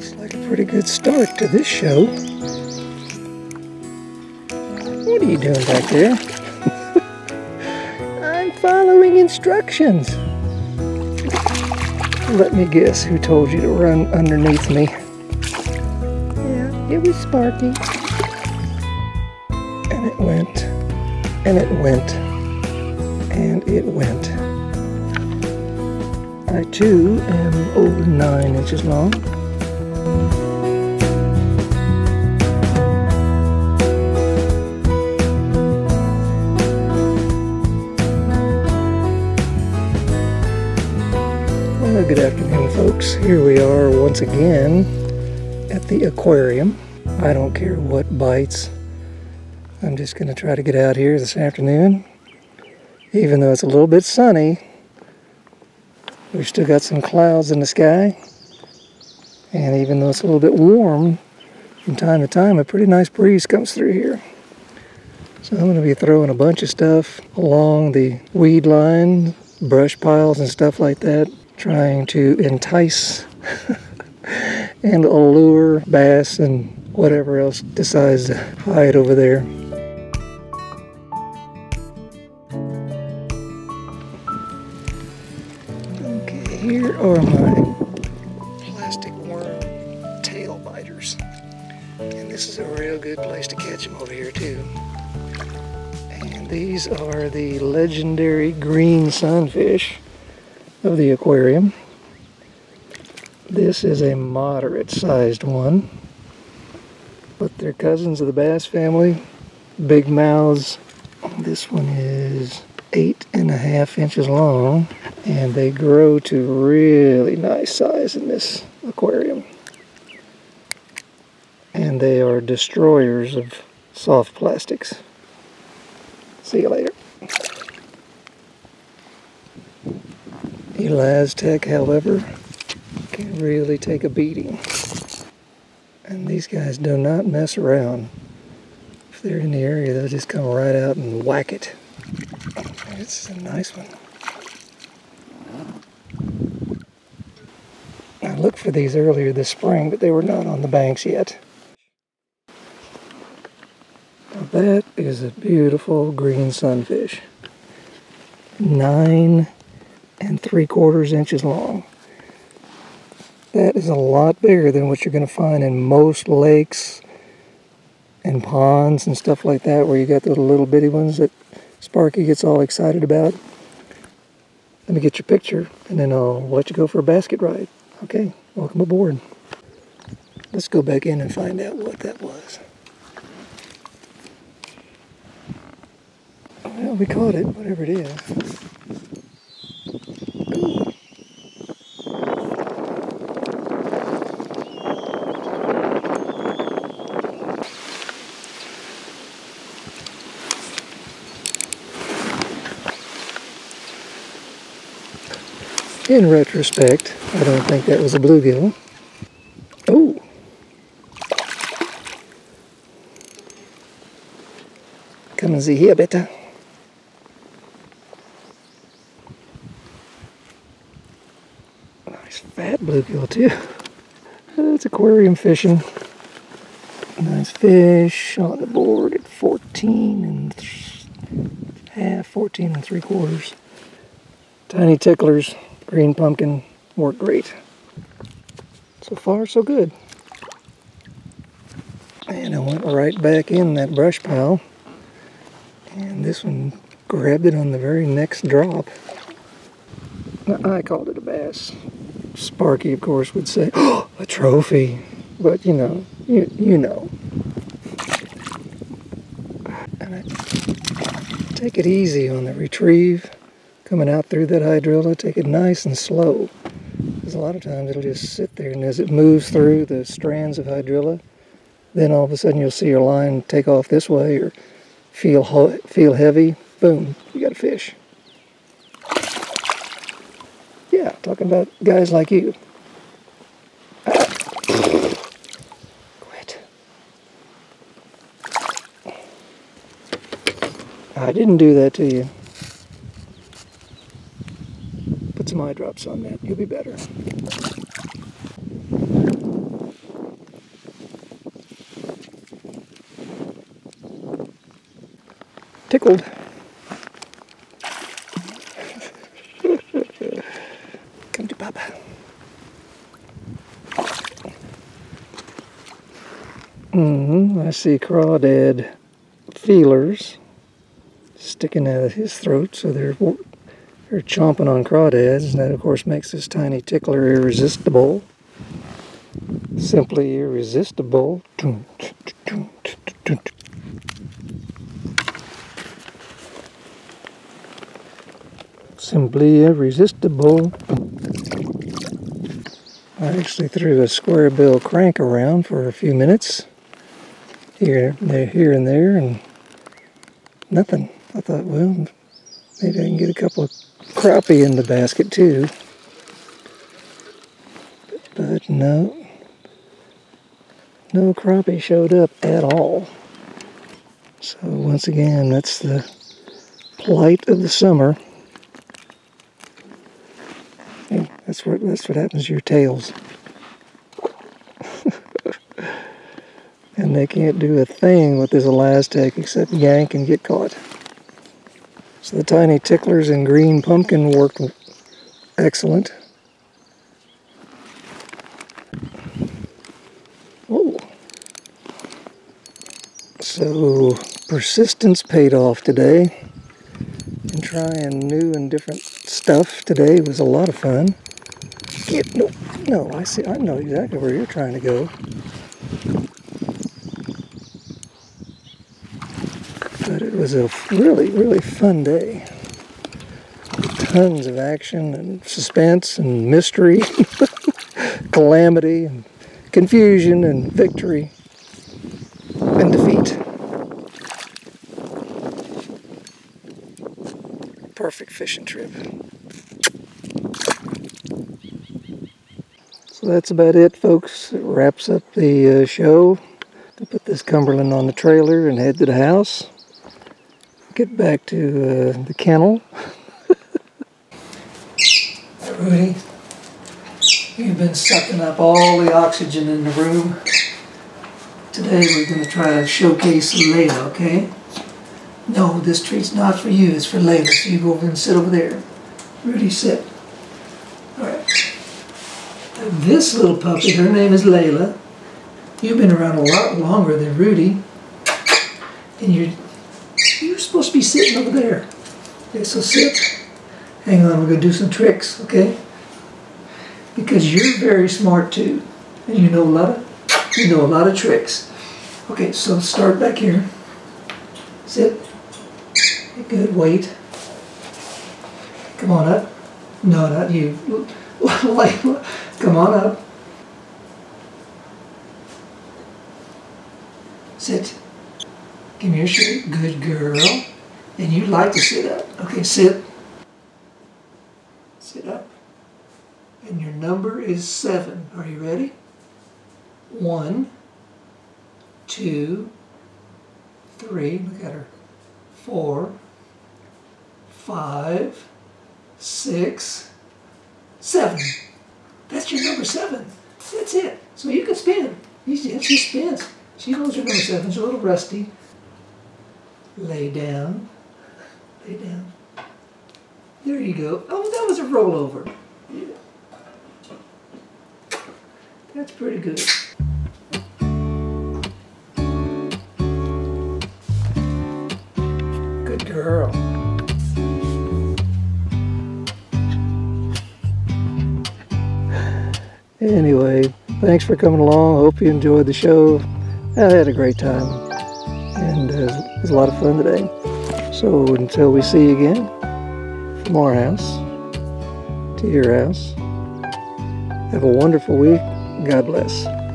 Looks like a pretty good start to this show. What are you doing back there? I'm following instructions. Let me guess who told you to run underneath me. Yeah, it was Sparky. And it went, and it went, and it went. I too am over 9 inches long. Well, good afternoon, folks. Here we are once again at the aquarium. I don't care what bites. I'm just going to try to get out here this afternoon. Even though it's a little bit sunny, we've still got some clouds in the sky. And even though it's a little bit warm, from time to time a pretty nice breeze comes through here. So I'm going to be throwing a bunch of stuff along the weed line, brush piles and stuff like that, trying to entice and allure bass and whatever else decides to hide over there. Okay, here are my plastic worm tail biters. And this is a real good place to catch them over here too. And these are the legendary green sunfish of the aquarium. This is a moderate sized one, but they're cousins of the bass family, big mouths. This one is 8.5 inches long, and they grow to really nice size in this aquarium. And they are destroyers of soft plastics. See you later. Elaztec, however, can really take a beating. And these guys do not mess around. If they're in the area, they'll just come right out and whack it. It's a nice one. I looked for these earlier this spring, but they were not on the banks yet. Now that is a beautiful green sunfish. 9 3/4 inches long. That is a lot bigger than what you're going to find in most lakes and ponds and stuff like that, where you got those little bitty ones that Sparky gets all excited about. Let me get your picture and then I'll let you go for a basket ride. Okay, welcome aboard. Let's go back in and find out what that was. Well, we caught it, whatever it is. Ooh. In retrospect, I don't think that was a bluegill. Oh! Come and see here, beta. Nice fat bluegill too. That's aquarium fishing. Nice fish on the board at 14 3/4. Tiny ticklers. Green pumpkin worked great. So far, so good. And I went right back in that brush pile. And this one grabbed it on the very next drop. Now, I called it a bass. Sparky, of course, would say, "Oh, a trophy." But you know, you know. And I take it easy on the retrieve. Coming out through that hydrilla, take it nice and slow. Because a lot of times it'll just sit there, and as it moves through the strands of hydrilla, then all of a sudden you'll see your line take off this way or feel heavy. Boom, you got a fish. Yeah, talking about guys like you. Quit. I didn't do that to you. Put some eye drops on that, you'll be better. tickled. Come to Papa. I see crawdad feelers sticking out of his throat, so they're chomping on crawdads, and that of course makes this tiny tickler irresistible. Simply irresistible. Simply irresistible. I actually threw a square bill crank around for a few minutes, here and there, and nothing. I thought, well, maybe I can get a couple of crappie in the basket too. But no crappie showed up at all. So once again, that's the plight of the summer. Yeah, that's what happens to your tails. And they can't do a thing with this elastic except yank and get caught. So the tiny ticklers in green pumpkin worked excellent. Oh. So persistence paid off today. And trying new and different stuff today was a lot of fun. No, I know exactly where you're trying to go. But it was a really, really fun day. Tons of action and suspense and mystery, calamity and confusion and victory and defeat. Perfect fishing trip. So that's about it, folks. It wraps up the show. I'll put this Cumberland on the trailer and head to the house. Get back to the kennel. Rudie, you've been sucking up all the oxygen in the room. Today we're going to try to showcase Leila, okay? No, this treat's not for you, it's for Leila. So you go over and sit over there. Rudie, sit. Alright. This little puppy, her name is Leila. You've been around a lot longer than Rudie. And you're supposed to be sitting over there. Okay, so sit. Hang on, we're going to do some tricks, okay? Because you're very smart too. And you know a lot of tricks. Okay, so start back here. Sit. Good, wait. Come on up. No, not you. Come on up. Sit. Give me your shirt. Good girl. And you like to sit up. Okay, sit. Sit up. And your number is 7. Are you ready? 1, 2, 3. Look at her. 4, 5, 6, 7. That's your number 7. That's it. So you can spin. She spins. She knows your number 7. She's a little rusty. Lay down. Lay down. There you go. Oh, that was a rollover. Yeah. That's pretty good. Good girl. Anyway, thanks for coming along. I hope you enjoyed the show. I had a great time. And it was a lot of fun today. So until we see you again, from our house to your house, have a wonderful week. God bless.